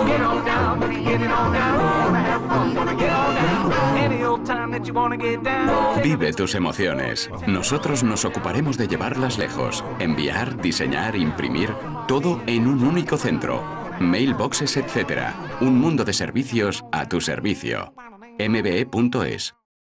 Get on down, get it on down. Wanna have fun, wanna get on down. Any old time that you wanna get down. Vive tus emociones. Nosotros nos ocuparemos de llevarlas lejos. Enviar, diseñar, imprimir, todo en un único centro. Mailboxes, etc. Un mundo de servicios a tu servicio. mbe.es